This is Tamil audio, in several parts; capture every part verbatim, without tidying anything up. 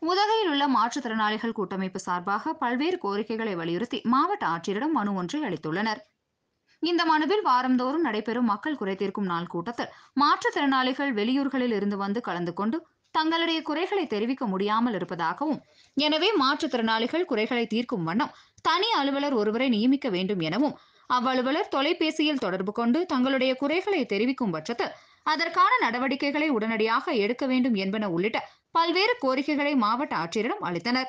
உதகையில் உள்ள மாற்றுத்திறனாளிகள் கூட்டமைப்பு சார்பாக பல்வேறு கோரிக்கைகளை வலியுறுத்தி மாவட்ட ஆட்சியரிடம் மனு ஒன்றை அளித்துள்ளனர். இந்த மனுவில் வாரந்தோறும் நடைபெறும் மக்கள் குறைதீர்க்கும் நாள் கூட்டத்தில் மாற்றுத்திறனாளிகள் வெளியூர்களில் இருந்து வந்து கலந்து கொண்டு தங்களுடைய குறைகளை தெரிவிக்க முடியாமல் இருப்பதாகவும், எனவே மாற்றுத்திறனாளிகள் குறைகளை தீர்க்கும் வண்ணம் தனி அலுவலர் ஒருவரை நியமிக்க வேண்டும் எனவும், அவ்வலுவலர் தொலைபேசியில் தொடர்பு கொண்டு தங்களுடைய குறைகளை தெரிவிக்கும் பட்சத்தில் அதற்கான நடவடிக்கைகளை உடனடியாக எடுக்க வேண்டும் என்பன உள்ளிட்ட பல்வேறு கோரிக்கைகளை மாவட்ட ஆட்சியரிடம் அளித்தனர்.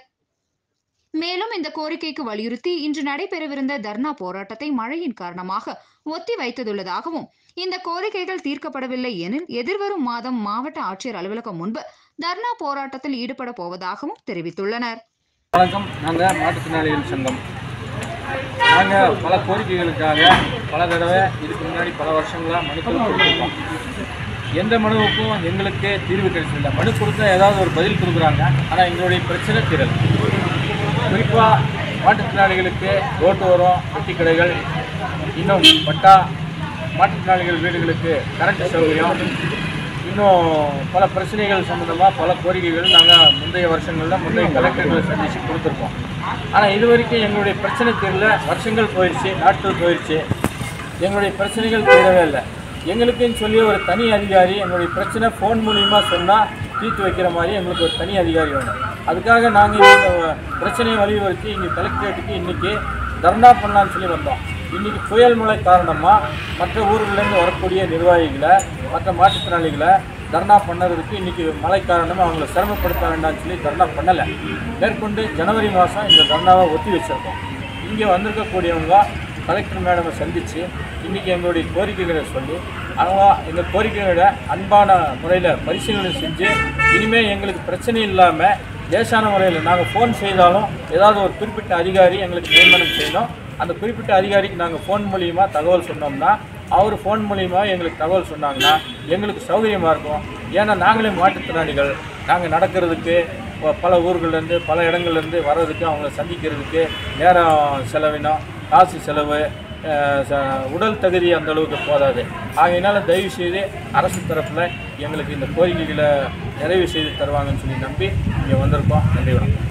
மேலும் இந்த கோரிக்கைக்கு வலியுறுத்தி இன்று நடைபெறவிருந்த தர்ணா போராட்டத்தை மழையின் காரணமாக ஒத்தி வைத்துள்ளதாகவும், இந்த கோரிக்கைகள் தீர்க்கப்படவில்லை எனில் எதிர்வரும் மாதம் மாவட்ட ஆட்சியர் அலுவலகம் முன்பு தர்ணா போராட்டத்தில் ஈடுபட போவதாகவும் தெரிவித்துள்ளனர். வணக்கம். நாங்கள் மாற்றுத்திறனாளிகள் சங்கம். நாங்கள் பல கோரிக்கைகளுக்காக பல தடவை இதுக்கு முன்னாடி பல வருஷங்களாக மனுக்கள் கொடுத்துருக்கோம். எந்த மனுவுக்கும் எங்களுக்கு தீர்வு கிடைச்சதில்லை. மனு கொடுத்தா ஏதாவது ஒரு பதில் கொடுக்குறாங்க, ஆனால் எங்களுடைய பிரச்சனை தீரல். குறிப்பாக மாற்றுத்திறனாளிகளுக்கு ரோட்டோரம், பெட்டி கடைகள், இன்னும் பட்டா, மாற்றுத்திறனாளிகள் வீடுகளுக்கு கரண்ட் சௌகரியம், இன்னும் பல பிரச்சனைகள் சம்மந்தமாக பல கோரிக்கைகள் நாங்கள் முந்தைய வருஷங்களில் முந்தைய கலெக்டர்களை சந்தித்து கொடுத்துருக்கோம். ஆனால் இது வரைக்கும் எங்களுடைய பிரச்சனை தீரல. வருஷங்கள் போயிடுச்சு, நாட்கள் போயிடுச்சு, எங்களுடைய பிரச்சனைகள் தீரவே இல்லை. எங்களுக்குன்னு சொல்லி ஒரு தனி அதிகாரி எங்களுடைய பிரச்சனை ஃபோன் மூலிமா சொன்னால் தீர்த்து வைக்கிற மாதிரி எங்களுக்கு ஒரு தனி அதிகாரி வேணும். அதுக்காக நாங்கள் இந்த பிரச்சனையை வலியுறுத்தி இங்கே கலெக்டரேட்டுக்கு இன்றைக்கி தர்ணா பண்ணலான்னு சொல்லி வந்தோம். இன்றைக்கி புயல் மழை காரணமாக மற்ற ஊர்களிலேருந்து வரக்கூடிய நிர்வாகிகளை, மற்ற மாற்றுத்திறனாளிகளை தர்ணா பண்ணுறதுக்கு இன்றைக்கி மழை காரணமாக அவங்கள சிரமப்படுத்த வேண்டாம்னு சொல்லி தர்ணா பண்ணலை. மேற்கொண்டு ஜனவரி மாதம் இந்த தர்ணாவை ஒத்தி வச்சுருக்கோம். இங்கே வந்திருக்கக்கூடியவங்க கலெக்டர் மேடமை சந்தித்து இன்றைக்கி எங்களுடைய கோரிக்கைகளை சொல்லி அவங்க எங்கள் கோரிக்கைகளை அன்பான முறையில் பரிசீலனை செஞ்சு இனிமேல் எங்களுக்கு பிரச்சனை இல்லாமல் லேசான முறையில் நாங்கள் ஃபோன் செய்தாலும் ஏதாவது ஒரு குறிப்பிட்ட அதிகாரி எங்களுக்கு நியமனம் செய்யணும். அந்த குறிப்பிட்ட அதிகாரிக்கு நாங்கள் ஃபோன் மூலியமாக தகவல் சொன்னோம்னா, அவர் ஃபோன் மூலியமாக எங்களுக்கு தகவல் சொன்னாங்கன்னா எங்களுக்கு சௌகரியமாக இருக்கும். ஏன்னா நாங்களே மாற்றுத்திறனாளிகள், நாங்கள் நடக்கிறதுக்கு பல ஊர்கள்லேருந்து பல இடங்கள்லேருந்து வர்றதுக்கு, அவங்கள சந்திக்கிறதுக்கு நேரம் செலவினம், காசு செலவு, உடல் தகுதி அந்த அளவுக்கு போதாது. ஆகையினால தயவு செய்து அரசு தரப்பில் எங்களுக்கு இந்த கோரிக்கைகளை நிறைவு செய்து தருவாங்கன்னு சொல்லி நம்பி இங்கே வந்திருக்கோம். நன்றி வணக்கம்.